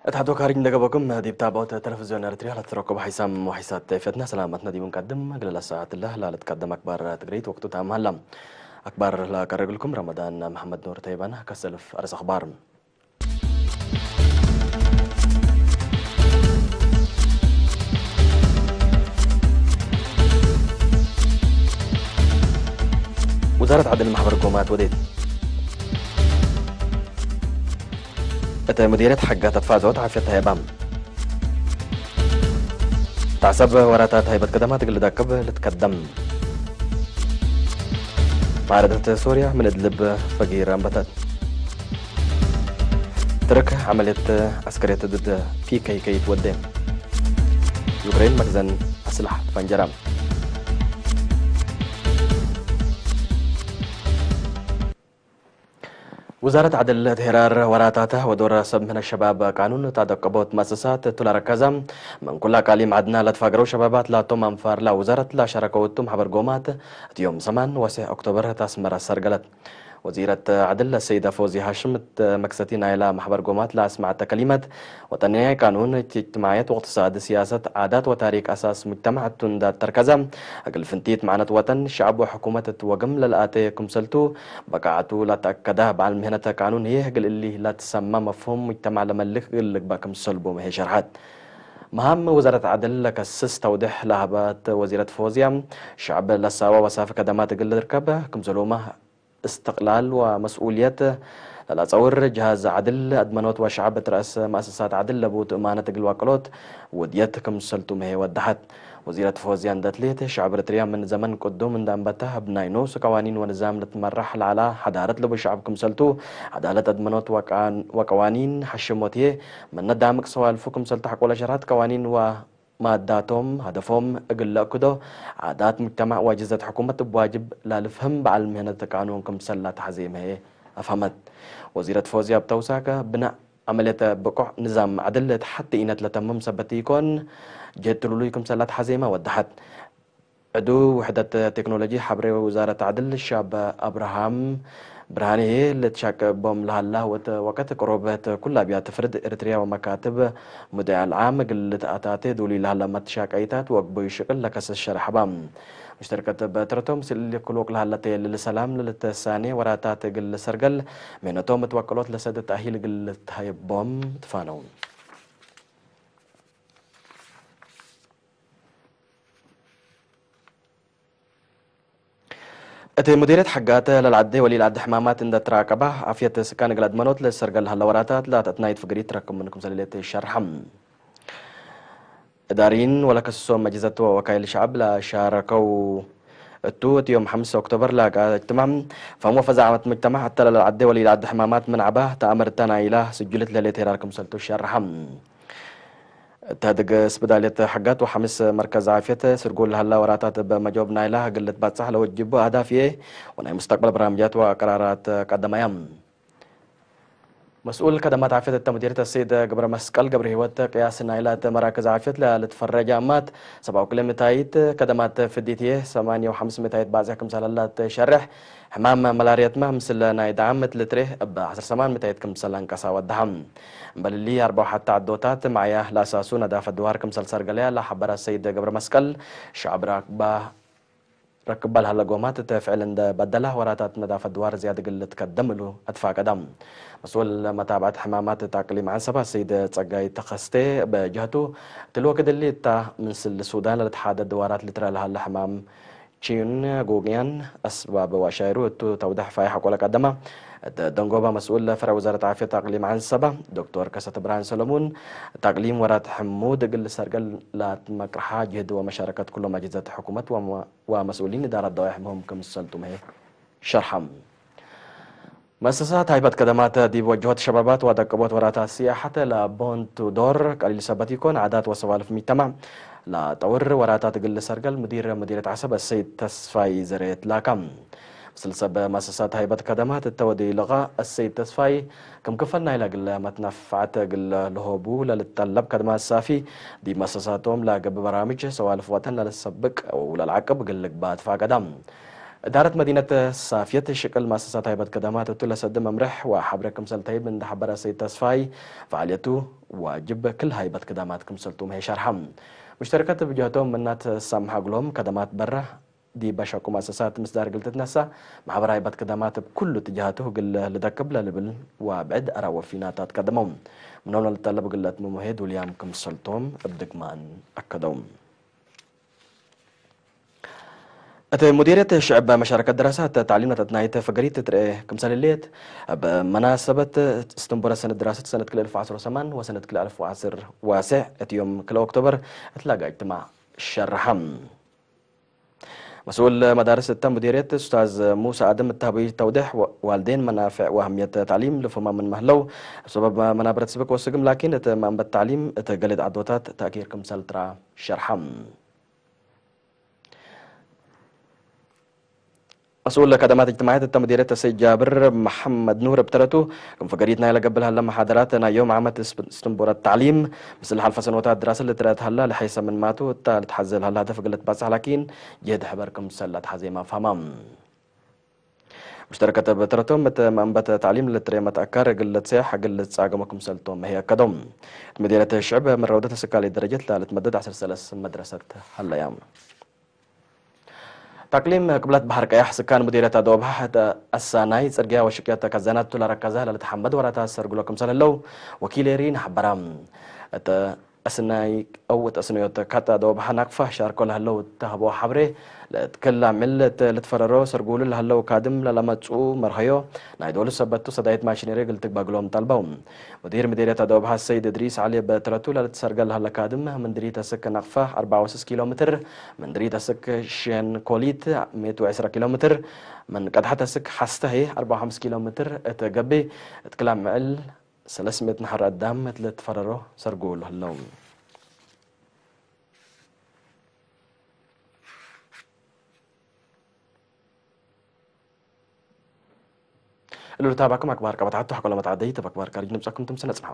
اتحدوا كارين دقبكم دي بتابعوا تلفزيون اريتريا لتركب حسام وحسات فتنا سلامتنا دي بنقدم قبل الساعات الله لا تقدم اكبر تقريت وقت تام هلا اكبر لا كرر لكم رمضان محمد نور تيبان كسلف ارس اخبار وزارة عدل محبر الحكومات وديت مديرية حقات تفازوت عافيتها يبام تعسب وراتات هيبة قدمات اللي داكب لتقدم معارضة سوريا من إدلب فقير أنبتت ترك عملية عسكرية ضد PKK تودي يوكرين مخزن أسلحة فنجرام وزارة عدل تهرار وراتاته ودور سب من الشباب قانون تدقبوت مؤسسات تلاركزم من كل قاليم عدنا لتفاقروا شبابات لا توم انفار لا وزارة لا شركوتم حبر قومات يوم 8 أكتوبر تسمر السرقلت وزيرة عدل السيدة فوزي هاشم مكستين إلى محبر قومات لا سمعت كلمة وتنمية قانون اجتماعية واقتصاد سياسة عادات وتاريخ أساس مجتمع تندات تركزم أقل فنتيت معنى وطن شعب وحكومة وقم للآتي كمسلتو بقعتو لا تأكده بعلم هنا قانون هي قل اللي لا تسمى مفهوم مجتمع لملك قل بكم سلبو مهي شرحات مهام وزارة عدل كسس توضيح لهبات وزيرة فوزيا شعب لساوة وسافة كدمات قل ركبه كمسلومة استقلال ومسؤولية لا تصور جهاز عدل أدمنوت وشعب رأس مؤسسات عدل لبوت أمانة الواقلوت وديتكم سلتم هي ودحت وزيرة فوزيان داتليت شعب إريتريا من زمن قدوم من دامبتها بناينوس قوانين ونظام لتمرح على حضارة لبو شعبكم سلتو عدالة أدمنوت وقوانين حشموتيه من ندامك سوالفكم سلتو حق ولا شرات قوانين ماداتهم هدفهم أقل كده عادات مجتمع واجزة حكومة بواجب لا لفهم بعلم هنا قانونكم سلة تحزيم هي أفهمت وزيرة فوزيا بتوساكا بناء عملية بقع نظام عدل حتى إنت لتمم سبتيكون جهة لكم سلة حزيمة ودحت عدو وحدة تكنولوجيا حبر وزارة عدل الشاب أبراهام برهاني هي اللي تشاك بوم لها الله وقت قرابات كل أبيات فرد إريتريا ومكاتب مدعي العام قلت أتاتي دولي لها لما تشاك أيتات وقبو شكل لكس الشرح بام مشتركة بترتم سل كلوك لها التي للسلام للتساني وراتات قل سرقل من توم توكلوت لسد تأهيل قلت هاي بوم تفانون مديرية حقات للعدي ولي العد حمامات عند تراكبة عافية سكان قلد منوت للسرقل هالوراتات لا تتنايد فقريت تركم منكم سليلة الشرحم دارين ولا كسوم مجزت ووكايل الشعب لا شاركوا التوت يوم 5 أكتوبر لا اجتماع فمو فزعمت مجتمع حتى للعدي ولي العد حمامات من عباه تأمر تانا إله سجلت لليت هيراركم سلتو الشرحم تهدق سبدالية حقات وحمس مركز عافية سرقول هلا وراتات بمجوب نايلة قلت باتسح لو تجيبوا أهدافيه ونهي مستقبل برامجات وقرارات قدم أيام مسؤول خدمات عافية مديرية السيد قبر مسقل قبر هوت قياس نايلات مراكز عافية لتفرج عامات 7 كيلومترات خدمات فديتيه 8 و5 متايت بعضكم سلالات شرح حمام ملارية ما مثل نايد عام مثل تريه ب 10 سمان متايت كم سلان كسا ودهم بل اللي 4 حتى عدوتات معايا لا ساسونا دافع دواركم سلسر قليا لا حبر السيد قبر مسقل شعب راكبه ركب لها لقومات فعلا بدلها وراتات نظافة دوار زيادة قل تقدم له أدفع قدم مسؤول متابعة حمامات تعقليم عن سبا السيد تسقاي تخستي بجهته تلو كده اللي تا من السودان لتحاد الدوارات اللي ترى لها الحمام تشين جوجيان أسباب وشايرو توضح فايحة ولا قدمه دنقوبا مسؤول فرع وزارة عافية تقليم عن سبا دكتور كسات برهان سلمون تقليم ورات حمود قل سرقل لا مكرحة جهد ومشاركة كل مجلسات حكومة ومسؤولين إدارة دوائح مهم كم سلتم هي شرحم مؤسسات هيبة خدمات دي وجهات شبابات ودقبات ورات السياحة لبونت دور قليل سبتيكون عادات وسوالف مجتمع لا طور وراتات قل سرقل مديرة عصب السيد تسفاي زريت لاكم سلسلة مؤسسات هيبة خدمات التودي لغاء السيد تسفاي كم كفلنا إلى قل متنفعات قل لهوبو للطلب خدمات صافي دي مؤسساتهم لا قبل برامج سوالف وطن للسبق أو للعقب قل قبات فاقدم إدارة مدينة صافية شكل مؤسسات هيبة خدمات تلسد ممرح وحبر كمسل طيب من حبر سيد تصفاي فعاليته واجب كل هيبة خدمات كمسلتهم هي شرحم مشتركات بجهتهم منات سامح قلهم خدمات برا دي بشاكو مؤسسات مصدر قلت نسا محبر هيبة خدمات بكل اتجاهاته قل لدكب لبل وبعد أرى وفيناتات قدمهم من هنا الطلب قلت ممهد واليام كمسلتهم بدقمان أكدهم مديرية شعب مشاركة دراسات تعليم تتنايت فقريت كمثال الليت بمناسبة استنبول سنة دراسة سنة كل 2018 وسنة كل 2019 يوم كل أكتوبر تلاقى اجتماع شرحم مسؤول مدارس التم مديرية أستاذ موسى آدم التهبي توضيح والدين منافع وأهمية التعليم لفما من مهلو سبب منابرة سبك وسقم لكن ما بالتعليم تقلد عدوتات تأكير كمثال ترى شرحم مسؤول خدمات اجتماعية تم مديرية السيد جابر محمد نور ابتلته كم فقريتنا إلى قبل هلا محاضراتنا يوم عامة استنبور التعليم مثل حال سنوات الدراسة اللي ترات هلا لحيث من ماتوا تحزل هلا هدف قلت بس لكن جهد حبركم سلة حزي ما فهمم مشتركة بترتهم منبت تعليم اللي تري متأكر قلت سياح قلت ساقمكم سلتهم هي كدم مديرية الشعب من روضة السكالي درجة لا تمدد 10 سلس مدرسة هلا يام تقليم قبلت بحر كيح سكان مديرية دوبها حتى الساناي سرقيا وشكيات كزانات تلا ركزها لتحمد وراتا سرقلكم سلالو وكيل إيرين حبرام أسناي أو تأسنيوت كاتا دوبها نقفة شاركو لهلو تهبو حبري لتكلم ملة لتفررو سرقولو لهلو كادم لما تسو مرخيو نايدولو سبتو صدايت ماشينيري قلتك باقلوم طالبوم مدير مديرية دوبها السيد إدريس علي بترتو لتسرقل هلا كادم من دريتا سك نقفة 64 كيلومتر من دريتا سك شين كوليت 110 كيلومتر من قد حتى سك حسته 54 كيلومتر اتقبي اتكلم معل 300 نحر قدام مثل تفررو سرقول هلو اللي تابعكم أكبر كبتعدتوا حكوا لما تعديت بأكبر كارج نبصكم تمسنا تسمعوا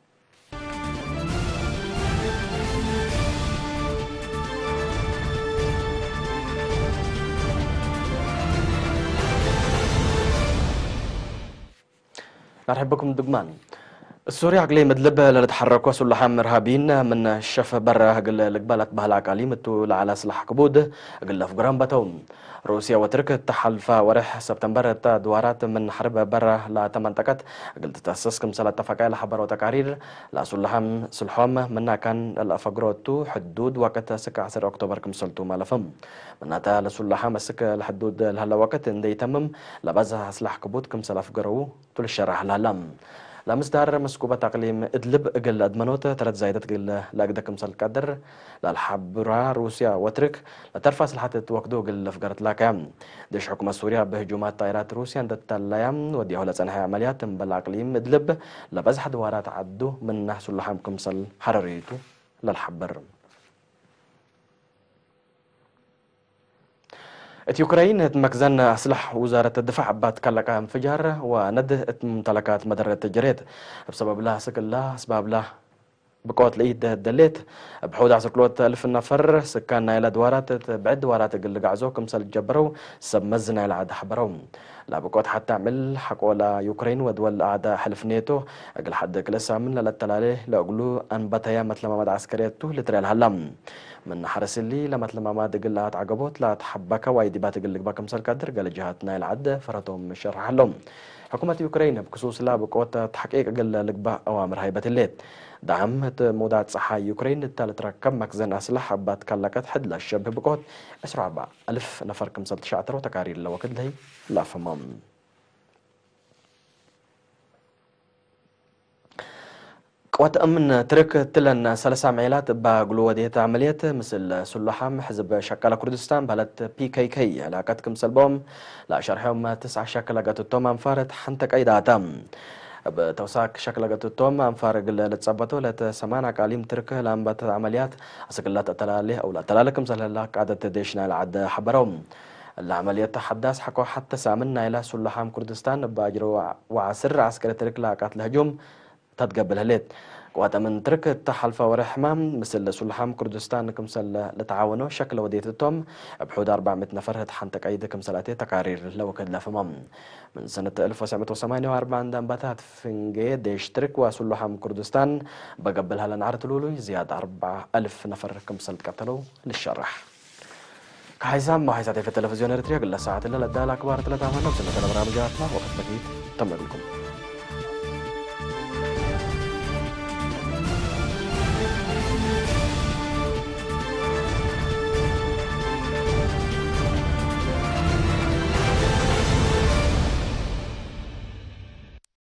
نرحب بكم دقمان السوري عقلي مدلب لتحركوا سلحام مرهابين من الشف برا قل لقبالت بهلا كاليم تو على سلاح كبود قل في جرام بتوم روسيا وترك تحالفا ورح سبتمبر دوارات من حرب برا لا تمنتكت قلت تأسس كمسالة اتفاقية لحبر وتقارير لا سلحام سلحام منا كان الافقروتو حدود وقت سك 10 اكتوبر كمسلتو مالفم مناتا لسلحام السك الحدود الهلا وقت اندي تمم لبزها سلاح كبود كمسالة افقرو طول الشرح لالم لمصدر مسكوبة تقليم إدلب قل أدمنوت ترد زايدت قل لاقدكم سالقدر للحبرة روسيا وترك لترفع سلحات وقدو قل فقرت لاكام ديش حكومة سوريا بهجومات طائرات روسيا عند التلايام وديهو لسنها عمليات بالأقليم إدلب لبزح دوارات عدو من نحس اللحامكم سال حرريتو للحبر يوكرين مخزن سلاح وزارة الدفاع بات كلكا انفجار وند ممتلكات مدرة الجريد بسبب لا سكن لا اسباب لا بقوت لإيد دليت بحود 10 ألف نفر سكان نايل دوارات بعد دوارات قل قعزو كمسال جبرو سمزنا العاد حبرو لا بقوت حتى عمل حقوا لا يوكرين ودول أعداء حلف نيتو أقل حد كلسا من للتلاليه لأقلو أن بطيا مثل ما مد عسكريتو لتريال هلم من حرس اللي لما تلما ما دقلات عقبوت لا تحبك وايدي باتقلق باكم سال قدر قال جهاتنا العد فرتهم شرح لهم حكومة يوكرين بخصوص لا بقوت تحقيق قل لقبة أوامر هيبة الليل دعمت مودات صحة يوكرين التالت ركب مخزن أسلحة بات كلكت حد للشبه بقوت 4,000 نفر كمسلت شاطر وتقارير لوقت لهي لا فمام قوات أمن ترك تلن 3 عمليات بقلو وديت عمليات مثل سلحام حزب شكل كردستان بلد PKK علاقات كمسل بوم لا شرحهم 9 شكل قاتتهم أنفارت حنتك أي داتام بتوساك شكل قاتتهم أنفارق لتصبتو لتسمانا قاليم ترك لأنبات عمليات أسقلات أتلاليه أو لا أتلاليه كمسل لا قادة ديشنا العد حبرهم العملية تحدث حكوا حتى سامنا إلى سلحام كردستان باجروا وعسر عسكري ترك لاقات الهجوم تتقبل هليت قوات من ترك تحالف ورحمة مثل سلحام كردستان كمسل لتعاونوا شكل وديتهم بحدود 400 نفر حنتك أيد كمسلاتي تقارير لو كد لفمم من سنة 1948 دنباتات فنجي ديشترك وسلحام كردستان بقبلها لنعرة لولو زيادة 4000 نفر كمسل قتلوا للشرح كحيسام ما حيساتي في التلفزيون إريتريا قل ساعات إلا لدى الأكبار 3 عام وسنة البرامجاتنا وقت بكيت تم لكم